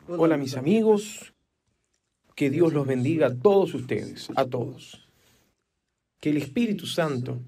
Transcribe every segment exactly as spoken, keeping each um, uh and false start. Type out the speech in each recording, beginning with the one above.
Hola mis amigos, que Dios los bendiga a todos ustedes, a todos. Que el Espíritu Santo,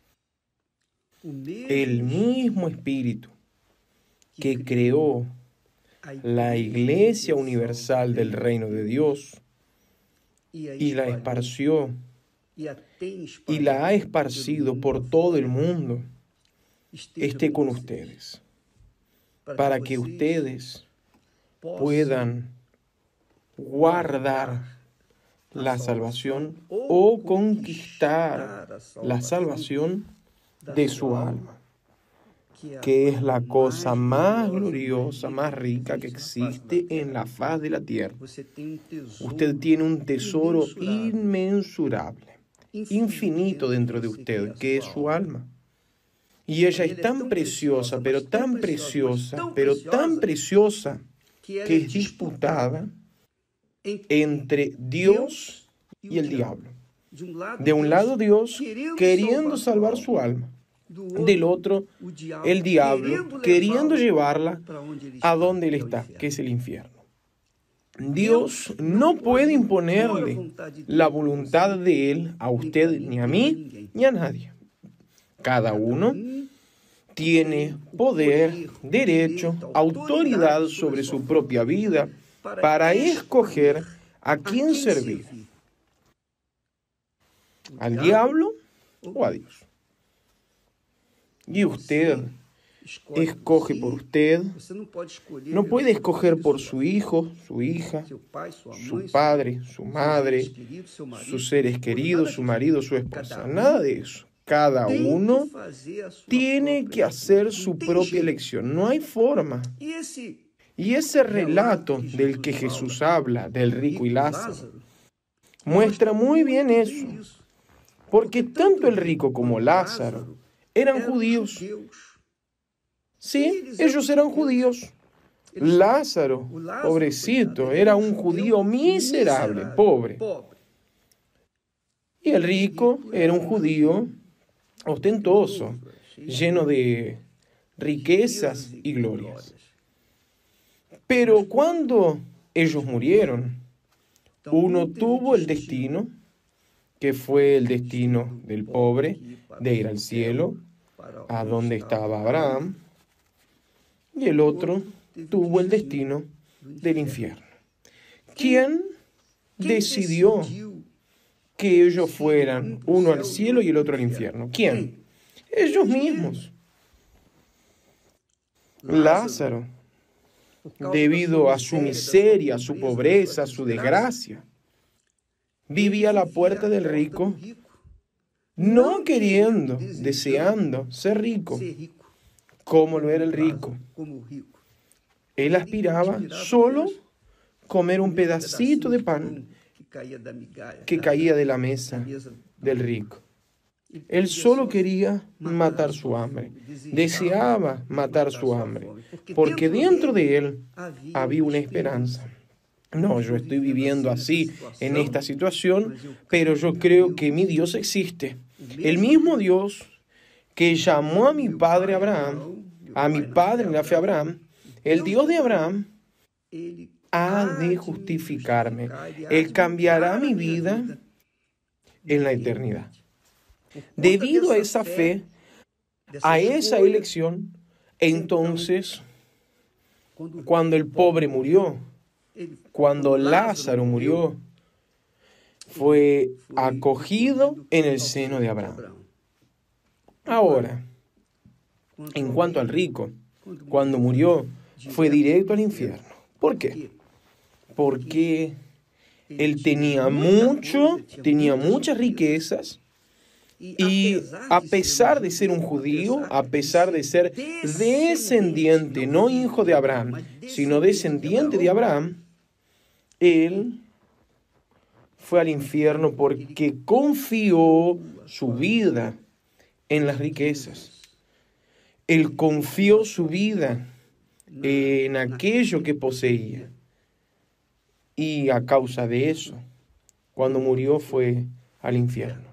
el mismo Espíritu que creó la Iglesia Universal del Reino de Dios y la esparció y la ha esparcido por todo el mundo, esté con ustedes, para que ustedes puedan guardar la salvación o conquistar la salvación de su alma, que es la cosa más gloriosa, más rica que existe en la faz de la tierra. Usted tiene un tesoro inmensurable, infinito dentro de usted, que es su alma. Y ella es tan preciosa, pero tan preciosa, pero tan preciosa, que es disputada entre Dios y el diablo. De un lado Dios queriendo salvar su alma, del otro el diablo queriendo llevarla a donde él está, que es el infierno. Dios no puede imponerle la voluntad de él a usted, ni a mí, ni a nadie. Cada uno tiene poder, derecho, autoridad sobre su propia vida para escoger a quién servir, al diablo o a Dios. Y usted escoge por usted, no puede escoger por su hijo, su hija, su padre, su madre, sus seres queridos, su marido, su esposa, nada de eso. Cada uno tiene que hacer su propia elección, no hay forma. Y ese relato del que Jesús habla, del rico y Lázaro, muestra muy bien eso, porque tanto el rico como Lázaro eran judíos. Sí, ellos eran judíos. Lázaro, pobrecito, era un judío miserable, pobre. Y el rico era un judío ostentoso, lleno de riquezas y glorias. Pero cuando ellos murieron, uno tuvo el destino, que fue el destino del pobre, de ir al cielo, a donde estaba Abraham, y el otro tuvo el destino del infierno. ¿Quién decidió que ellos fueran uno al cielo y el otro al infierno? ¿Quién? Ellos mismos. Lázaro, debido a su miseria, a su pobreza, a su desgracia, vivía a la puerta del rico, no queriendo, deseando ser rico, como lo era el rico. Él aspiraba solo comer un pedacito de pan que caía de la mesa del rico. Él solo quería matar su hambre, deseaba matar su hambre, porque dentro de él había una esperanza. No, yo estoy viviendo así en esta situación, pero yo creo que mi Dios existe. El mismo Dios que llamó a mi padre Abraham, a mi padre en la fe Abraham, el Dios de Abraham, ha de justificarme. Él cambiará mi vida en la eternidad. Debido a esa fe, a esa elección, entonces, cuando el pobre murió, cuando Lázaro murió, fue acogido en el seno de Abraham. Ahora, en cuanto al rico, cuando murió, fue directo al infierno. ¿Por qué? Porque él tenía mucho, tenía muchas riquezas, y a pesar de ser un judío, a pesar de ser descendiente, no hijo de Abraham, sino descendiente de Abraham, él fue al infierno porque confió su vida en las riquezas. Él confió su vida en aquello que poseía. Y a causa de eso, cuando murió fue al infierno.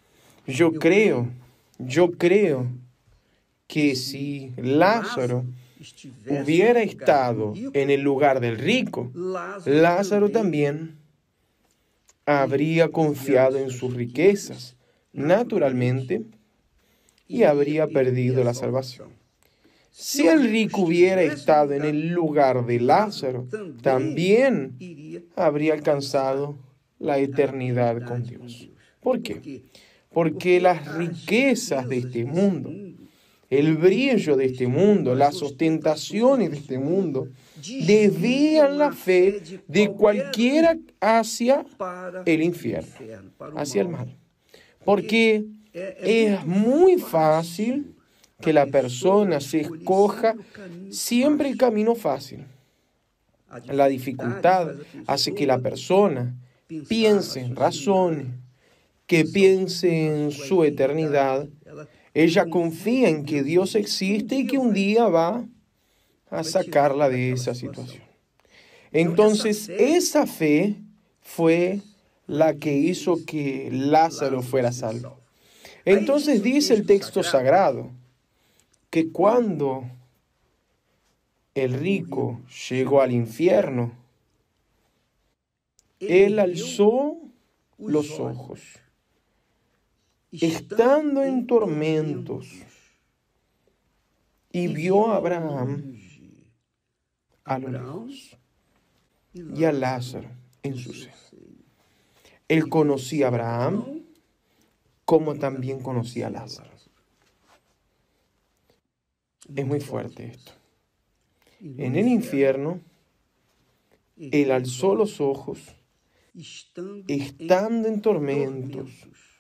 Yo creo, yo creo que si Lázaro hubiera estado en el lugar del rico, Lázaro también habría confiado en sus riquezas, naturalmente, y habría perdido la salvación. Si el rico hubiera estado en el lugar de Lázaro, también habría alcanzado la eternidad con Dios. ¿Por qué? Porque las riquezas de este mundo, el brillo de este mundo, las ostentaciones de este mundo, desvían la fe de cualquiera hacia el infierno, hacia el mal. Porque es muy fácil que la persona se escoja siempre el camino fácil. La dificultad hace que la persona piense, razone, que piense en su eternidad. Ella confía en que Dios existe y que un día va a sacarla de esa situación. Entonces, esa fe fue la que hizo que Lázaro fuera salvo. Entonces dice el texto sagrado que cuando el rico llegó al infierno, él alzó los ojos, estando en tormentos, y vio a Abraham a lo lejos y a Lázaro en su seno. Él conocía a Abraham como también conocía a Lázaro. Es muy fuerte esto. En el infierno, él alzó los ojos, estando en tormentos,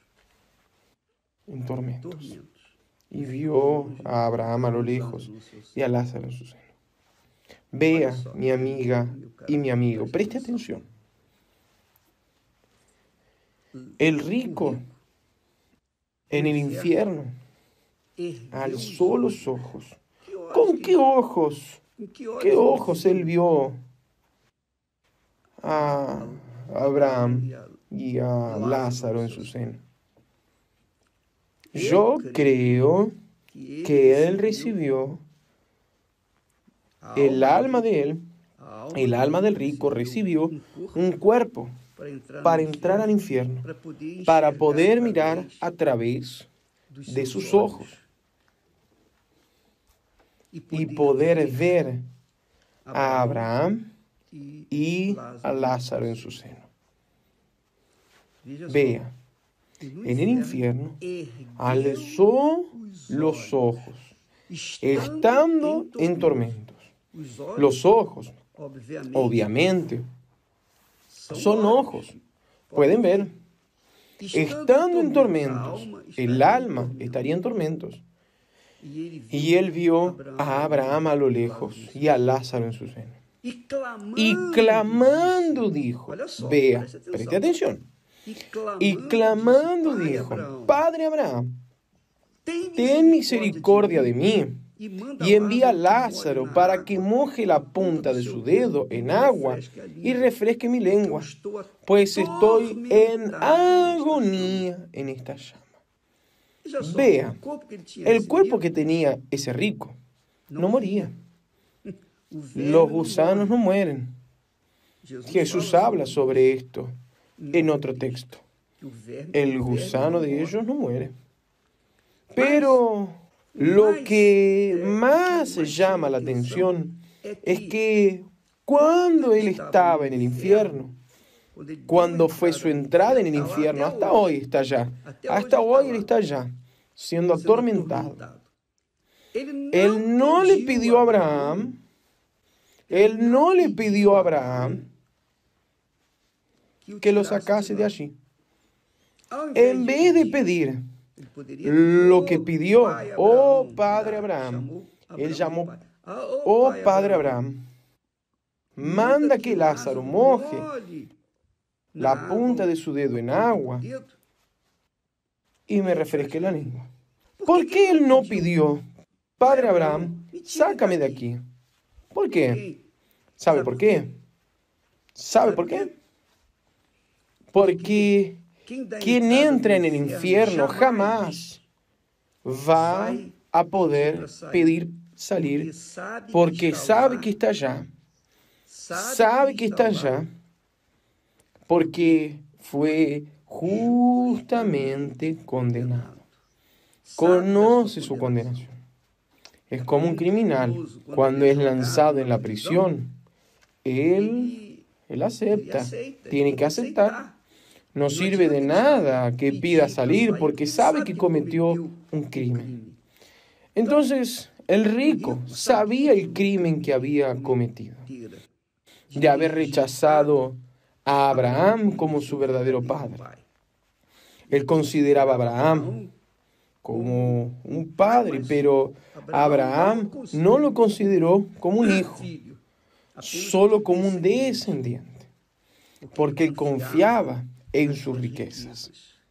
en tormentos, y vio a Abraham a lo lejos y a Lázaro en su seno. Vea, mi amiga y mi amigo, preste atención. El rico en el infierno alzó los ojos. ¿Con qué ojos? ¿Qué ojos él vio a Abraham y a Lázaro en su seno? Yo creo que él recibió el alma de él, el alma del rico recibió un cuerpo para entrar al infierno, para poder mirar a través de sus ojos y poder ver a Abraham y a Lázaro en su seno. Vea, en el infierno alzó los ojos, estando en tormentos. Los ojos, obviamente, son ojos, pueden ver. Estando en tormentos, el alma estaría en tormentos. Y él vio a Abraham a lo lejos y a Lázaro en su seno. Y clamando dijo, vea, preste atención. Y clamando dijo, Padre Abraham, ten misericordia de mí y envía a Lázaro para que moje la punta de su dedo en agua y refresque mi lengua, pues estoy en agonía en esta llama. Vea, el cuerpo que tenía ese rico no moría. Los gusanos no mueren. Jesús habla sobre esto en otro texto. El gusano de ellos no muere. Pero lo que más llama la atención es que cuando él estaba en el infierno, cuando fue su entrada en el infierno, hasta hoy está allá, hasta hoy él está allá, siendo atormentado. Él no le pidió a Abraham, él no le pidió a Abraham que lo sacase de allí. En vez de pedir lo que pidió, oh Padre Abraham, él llamó, oh Padre Abraham, manda que Lázaro moje la punta de su dedo en agua y me refresque la lengua. ¿Por qué él no pidió, Padre Abraham, sácame de aquí? ¿Por qué? ¿Sabe por qué? ¿Sabe por qué? Porque quien entra en el infierno jamás va a poder pedir salir porque sabe que está allá. Sabe que está allá porque fue justamente condenado. Conoce su condenación. Es como un criminal cuando es lanzado en la prisión. Él, él acepta, tiene que aceptar. No sirve de nada que pida salir porque sabe que cometió un crimen. Entonces, el rico sabía el crimen que había cometido, de haber rechazado a Abraham como su verdadero padre. Él consideraba a Abraham como un padre, pero Abraham no lo consideró como un hijo, solo como un descendiente, porque él confiaba en sus riquezas.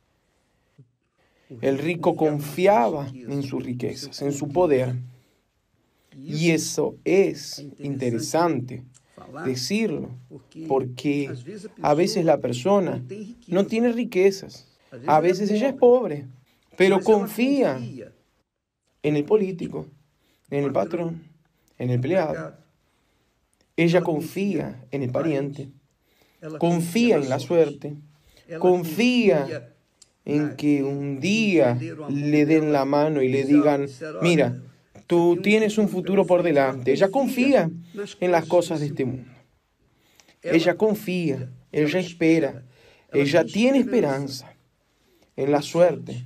El rico confiaba en sus riquezas, en su poder. Y eso es interesante decirlo, porque a veces la persona no tiene riquezas, a veces ella es pobre, pero confía en el político, en el patrón, en el empleado. Ella confía en el pariente, confía en la suerte, confía en que un día le den la mano y le digan, mira, tú tienes un futuro por delante. Ella confía en las cosas de este mundo. Ella confía, ella espera, ella tiene esperanza en la suerte.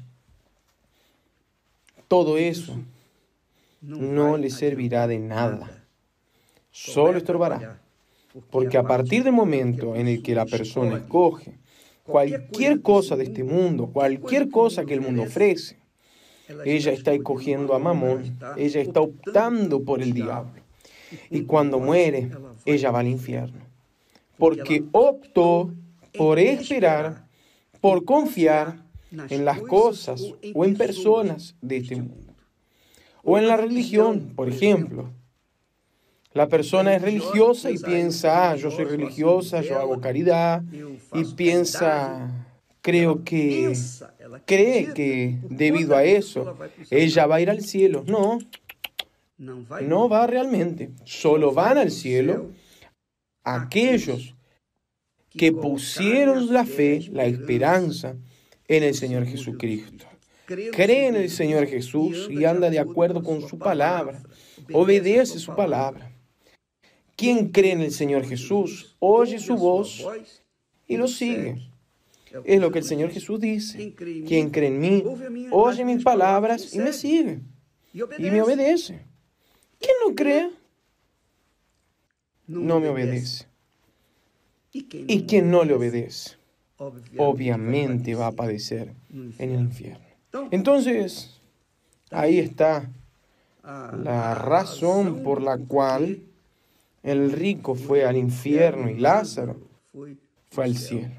Todo eso no le servirá de nada, solo estorbará, porque a partir del momento en el que la persona escoge cualquier cosa de este mundo, cualquier cosa que el mundo ofrece, ella está escogiendo a Mamón, ella está optando por el diablo. Y cuando muere, ella va al infierno, porque optó por esperar, por confiar en las cosas o en personas de este mundo. O en la religión, por ejemplo. La persona es religiosa y piensa, ah, yo soy religiosa, yo hago caridad, y piensa, creo que, cree que debido a eso, ella va a ir al cielo. No, no va realmente. Solo van al cielo aquellos que pusieron la fe, la esperanza en el Señor Jesucristo. Cree en el Señor Jesús y anda de acuerdo con su palabra, obedece su palabra. Quien cree en el Señor Jesús, oye su voz y lo sigue. Es lo que el Señor Jesús dice. Quien cree en mí, oye mis palabras y me sigue. Y me obedece. Quien no cree, no me obedece. Y quien no le obedece, obviamente va a padecer en el infierno. Entonces, ahí está la razón por la cual el rico fue al infierno y Lázaro fue al cielo.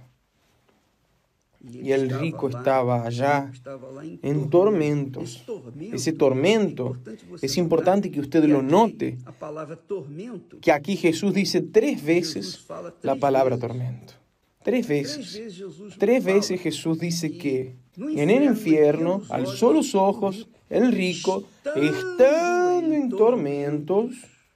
Y el rico estaba allá en tormentos. Ese tormento, es importante que usted lo note, que aquí Jesús dice tres veces la palabra tormento. Tres veces. Tres veces Jesús dice que en el infierno alzó los ojos el rico, estando en tormentos,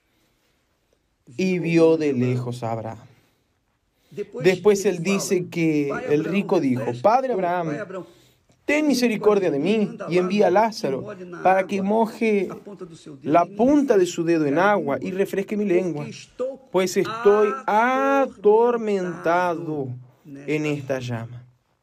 y vio de lejos a Abraham. Después él dice que el rico dijo, Padre Abraham, ten misericordia de mí y envía a Lázaro para que moje la punta de su dedo en agua y refresque mi lengua, pues estoy atormentado en esta llama.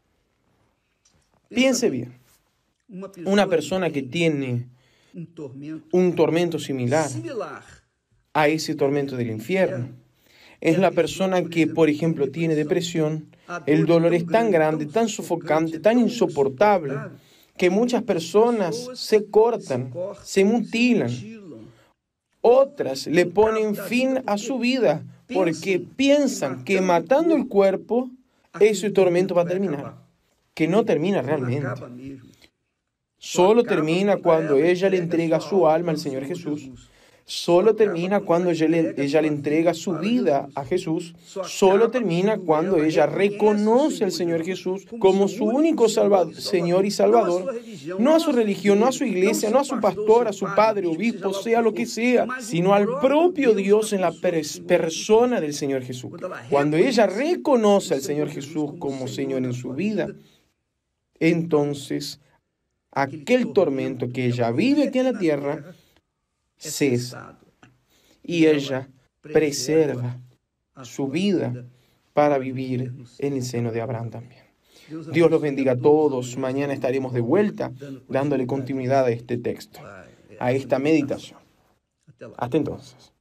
Piense bien, una persona que tiene un tormento similar a ese tormento del infierno es la persona que, por ejemplo, tiene depresión. El dolor es tan grande, tan sofocante, tan insoportable, que muchas personas se cortan, se mutilan. Otras le ponen fin a su vida porque piensan que matando el cuerpo, ese tormento va a terminar. Que no termina realmente. Solo termina cuando ella le entrega su alma al Señor Jesús. solo termina cuando ella le, ella le entrega su vida a Jesús, solo termina cuando ella reconoce al Señor Jesús como su único salvador, Señor y Salvador, no a su religión, no a su iglesia, no a su pastor, a su padre, obispo, sea lo que sea, sino al propio Dios en la pers- persona del Señor Jesús. Cuando ella reconoce al Señor Jesús como Señor en su vida, entonces aquel tormento que ella vive aquí en la tierra cesa y ella preserva su vida para vivir en el seno de Abraham también. Dios los bendiga a todos. Mañana estaremos de vuelta dándole continuidad a este texto, a esta meditación. Hasta entonces.